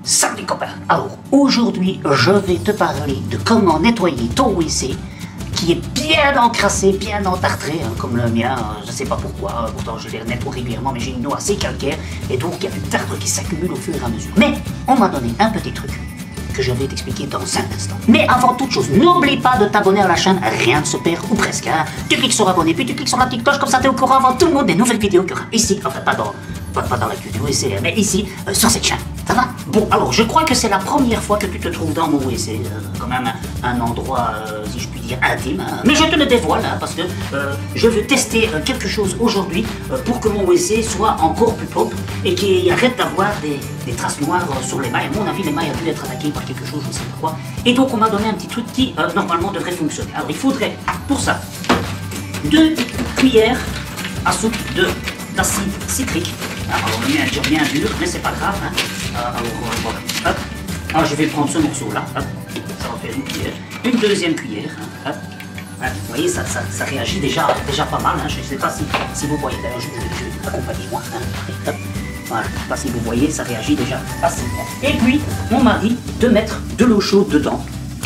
Salut copains. Alors aujourd'hui je vais te parler de comment nettoyer ton WC qui est bien encrassé, bien entartré comme le mien, je sais pas pourquoi, pourtant je les nettoie régulièrement mais j'ai une eau assez calcaire et donc il y a du tartre qui s'accumule au fur et à mesure. Mais on m'a donné un petit truc que je vais t'expliquer dans un instant. Mais avant toute chose, n'oublie pas de t'abonner à la chaîne, rien ne se perd ou presque. Tu cliques sur abonner, puis tu cliques sur la petite cloche, comme ça t'es au courant avant tout le monde des nouvelles vidéos qu'il y aura ici, enfin pas dans l'actu du WC, mais ici, sur cette chaîne. Ça va? Bon, alors je crois que c'est la première fois que tu te trouves dans mon WC, quand même un endroit, si je puis dire, intime. Mais je te le dévoile, parce que je veux tester quelque chose aujourd'hui pour que mon WC soit encore plus propre et qu'il arrête d'avoir des traces noires sur les mailles. À mon avis, les mailles ont dû être attaquées par quelque chose, je ne sais pas quoi. Et donc on m'a donné un petit truc qui, normalement, devrait fonctionner. Alors il faudrait, pour ça, 2 cuillères à soupe d'acide citrique. Alors le mien est bien dur, mais c'est pas grave. Alors voilà. Hop. Alors je vais prendre ce morceau là. Hop. Ça va faire une cuillère. Une deuxième cuillère. Hop. Vous voyez, ça réagit déjà pas mal. Je ne sais pas si vous voyez. D'ailleurs, je vais accompagner moi. Hop. Voilà, je ne sais pas si vous voyez, ça réagit déjà assez bien. Et puis, on m'a dit de mettre de l'eau chaude dedans.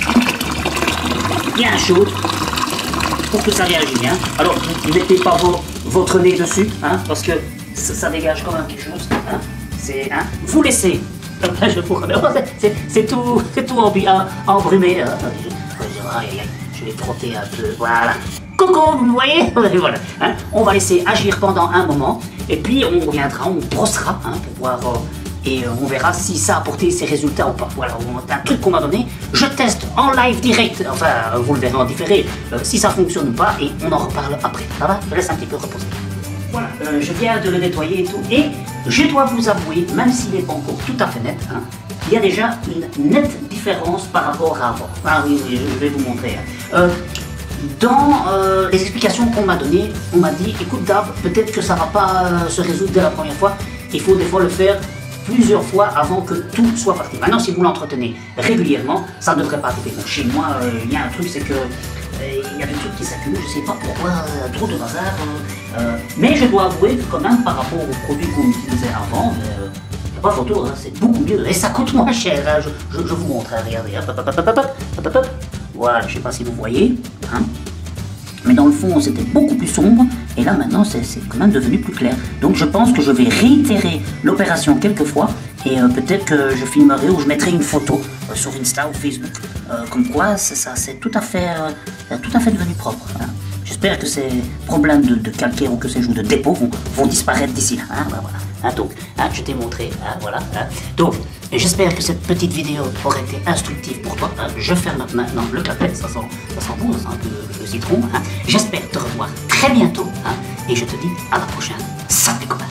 Bien chaude. Pour que ça réagisse bien. Alors, ne mettez pas votre nez dessus, parce que ça dégage quand même quelque chose. Vous laissez. C'est tout embrumé. Je vais frotter un peu. Voilà. Coucou, vous voyez? Voilà. On va laisser agir pendant un moment. Et puis on reviendra, on brossera pour voir. Et on verra si ça a apporté ses résultats ou pas. Voilà, un truc qu'on m'a donné, je teste en live direct, enfin vous le verrez en différé, si ça fonctionne ou pas, et on en reparle après. Ça va? Je laisse un petit peu reposer. Voilà, je viens de le nettoyer et tout, et je dois vous avouer, même s'il n'est pas encore tout à fait net, il y a déjà une nette différence par rapport à avant. Ah oui, je vais vous montrer. Dans les explications qu'on m'a données, on m'a dit, écoute Dave, peut-être que ça ne va pas se résoudre dès la première fois, il faut des fois le faire plusieurs fois avant que tout soit parti. Maintenant, si vous l'entretenez régulièrement, ça ne devrait pas arriver. Donc, chez moi, il y a un truc, c'est que il y a des trucs qui s'accumulent, je ne sais pas pourquoi, trop de bazar. Mais je dois avouer que quand même, par rapport aux produits qu'on utilisait avant, il n'y a pas photo, c'est beaucoup mieux. Et ça coûte moins cher, je vous montre, regardez. Voilà, je ne sais pas si vous voyez. Mais dans le fond, c'était beaucoup plus sombre, et là maintenant, c'est quand même devenu plus clair. Donc je pense que je vais réitérer l'opération quelques fois, et peut-être que je filmerai ou je mettrai une photo sur Insta ou Facebook, comme quoi c'est tout à fait devenu propre. J'espère que ces problèmes de calcaire ou que sais-je, ou de dépôt vont disparaître d'ici là. Voilà. Donc, je t'ai montré, voilà. Donc, j'espère que cette petite vidéo aura été instructive pour toi. Je ferme maintenant le clapet, ça sent bon, ça sent un peu le citron. J'espère te revoir très bientôt, et je te dis à la prochaine. Salut copains.